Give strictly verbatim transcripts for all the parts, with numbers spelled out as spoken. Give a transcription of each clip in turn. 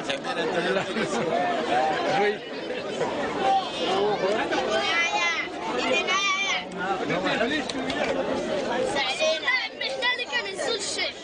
احنا اللي كنهزو الشيء.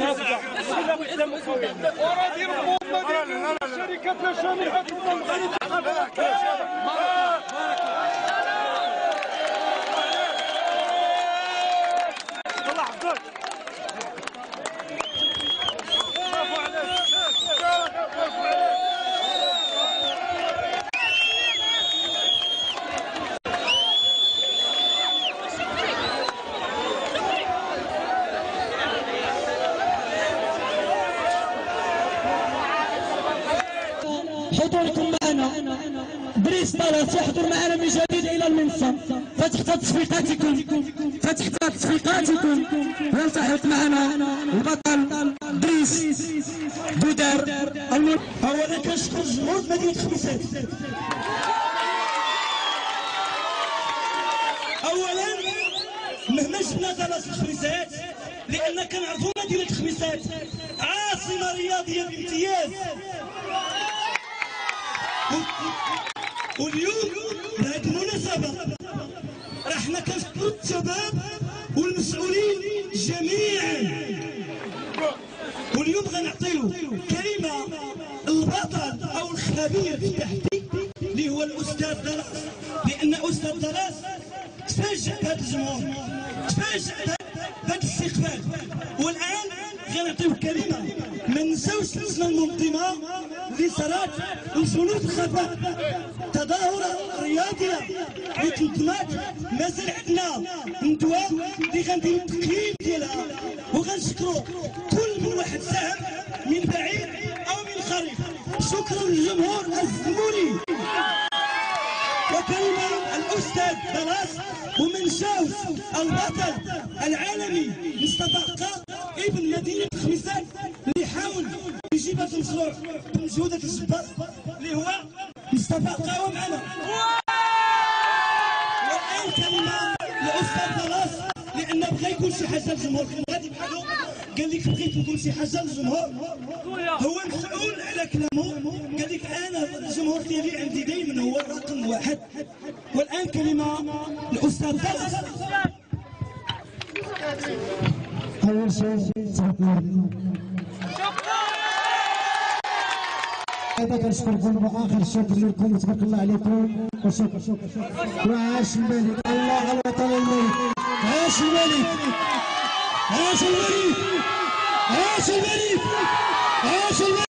وراه يربوا الشركات الشامحه حضوركم معنا بريس طلس يحضر معنا من جديد الى المنصه، فتحت تصفيقاتكم فتحت تصفيقاتكم يلتحق معنا البطل بريس بودار. اولا كنشكر جمهور مدينه خميسات، اولا مهما جبنا طلس الخميسات لان كنعرفوا مدينه خميسات عاصمه رياضيه بامتياز. واليوم بهذه المناسبة راحنا كنشكروا الشباب والمسؤولين جميعا، واليوم غنعطيو كلمة البطل او الخبير في التحدي اللي هو الاستاذ طلس، لان استاذ طلس تفاجأ بهذا الجمهور، تفاجأ بهذا الاستقبال. والان غنعطيو كلمة ما نساوش اللجنة المنظمة اللي صارت والجنود الخفاء تظاهرة رياضية اللي تنظمات. مازال عندنا ندوة اللي غنديرو التقييم ديالها، وغنشكروا كل من واحد ساهم من بعيد او من قريب. شكرا للجمهور الزموري. وكلمة الأستاذ طلس ومن شاف البطل العالمي مصطفى قا ابن مدينة خميسات اللي حاول يجيب هذا المشروع بمجهودات الجبار اللي هو مصطفى قا معنا. والآن كلمة الأستاذ طلس لأن بغى يقول شي حاجة للجمهور، كان غادي بحالو قال لك بغيت نقول شي حاجة للجمهور، هو مسؤول على كلامه، قال لك أنا الجمهور ديالي عندي دايما هو رقم واحد. والآن كلمة الأستاذ طلس. أول شيء هذا كنشكركم، وآخر شكر لكم وتبارك الله عليكم وشكر شكر. وعاش الملك، الله على وطن الملك، عاش الملك، عاش الملك، عاش الملك، عاش الملك.